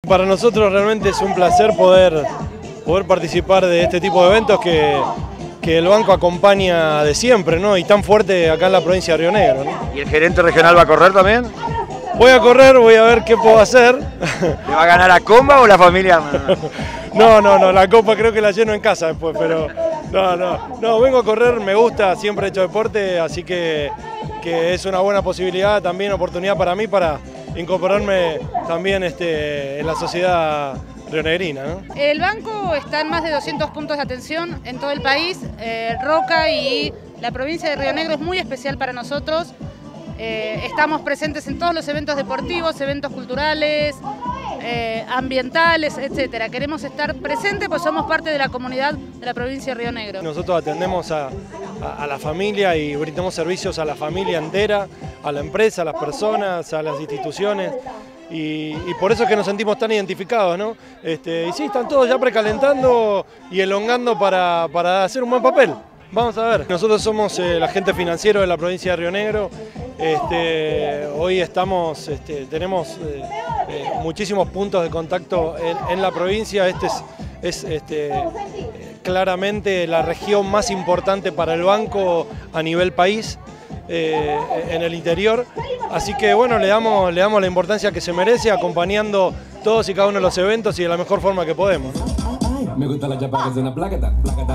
Para nosotros realmente es un placer poder participar de este tipo de eventos que el banco acompaña de siempre, ¿no? Y tan fuerte acá en la provincia de Río Negro, ¿no? ¿Y el gerente regional va a correr también? Voy a correr, voy a ver qué puedo hacer. ¿Le va a ganar a Comba o la familia? No, la copa creo que la lleno en casa después, pero no, vengo a correr, me gusta, siempre he hecho deporte, así que es una buena posibilidad, también oportunidad para mí para incorporarme también en la sociedad rionegrina, ¿no? El banco está en más de 200 puntos de atención en todo el país. Roca y la provincia de Río Negro es muy especial para nosotros. Estamos presentes en todos los eventos deportivos, eventos culturales, ambientales, etcétera. Queremos estar presentes pues somos parte de la comunidad de la provincia de Río Negro. Nosotros atendemos a la familia y brindamos servicios a la familia entera, a la empresa, a las personas, a las instituciones. Y por eso es que nos sentimos tan identificados, ¿no? Y sí, están todos ya precalentando y elongando para hacer un buen papel. Vamos a ver. Nosotros somos el agente financiero de la provincia de Río Negro. Hoy tenemos muchísimos puntos de contacto en la provincia. Es claramente la región más importante para el banco a nivel país. En el interior, así que bueno, le damos la importancia que se merece, acompañando todos y cada uno de los eventos y de la mejor forma que podemos, ¿no? Me gusta la chapa que suena placata.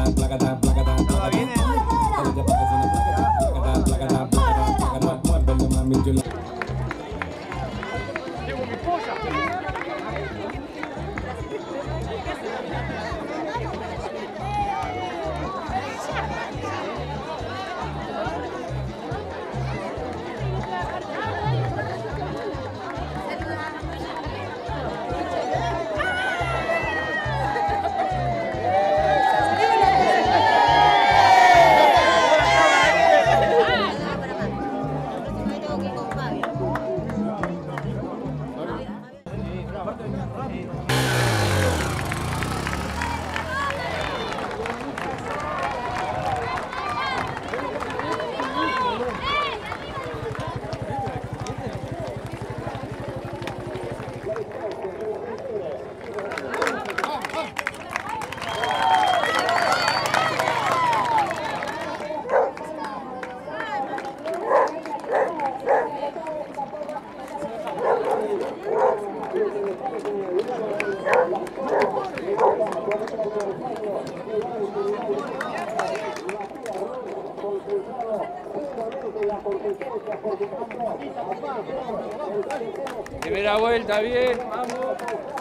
Primera vuelta, bien, vamos.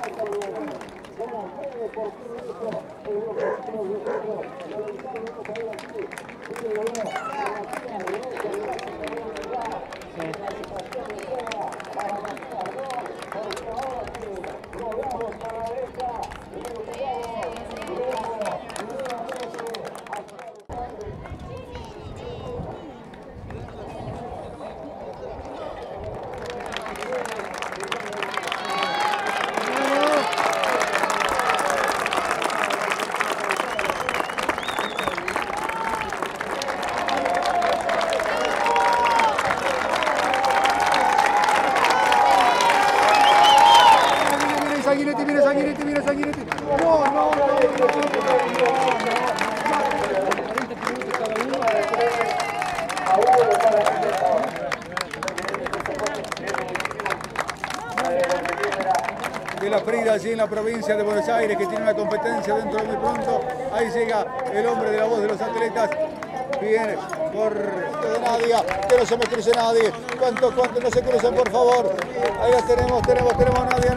Mira Sanguinetti. No. De la Frida, allí en la provincia de Buenos Aires, que tiene una competencia dentro de muy pronto. Ahí llega el hombre de la voz de los atletas. Viene por de Nadia, que no se me cruce nadie. ¿Cuánto? No se crucen, por favor. Ahí las tenemos Nadia.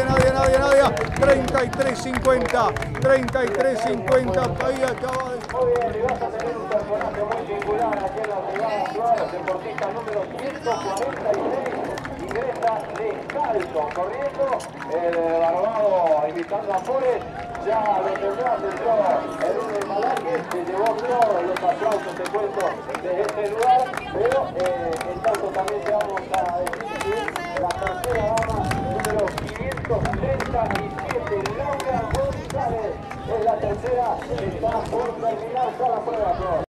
33.50. Ahí acaba de... Muy bien, y vas a tener un personaje muy singular aquí en la brigada Suárez, deportista número 146. Ingresa descalzo, corriendo, el barbado invitando a Forest, ya lo tendrá el Lunes Malaque, que llevó todos los aplausos, te cuento, desde este lugar, pero en tanto también te vamos a decir que la tercera dama, número 537, Laura González, es la tercera, está por terminar cada prueba.